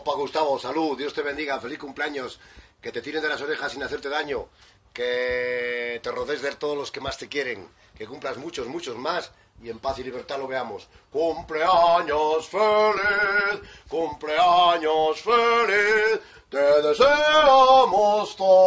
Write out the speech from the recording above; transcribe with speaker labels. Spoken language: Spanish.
Speaker 1: Opa, Gustavo, salud, Dios te bendiga, feliz cumpleaños, que te tiren de las orejas sin hacerte daño, que te rodees de todos los que más te quieren, que cumplas muchos, muchos más y en paz y libertad lo veamos. Cumpleaños feliz, te deseamos todos.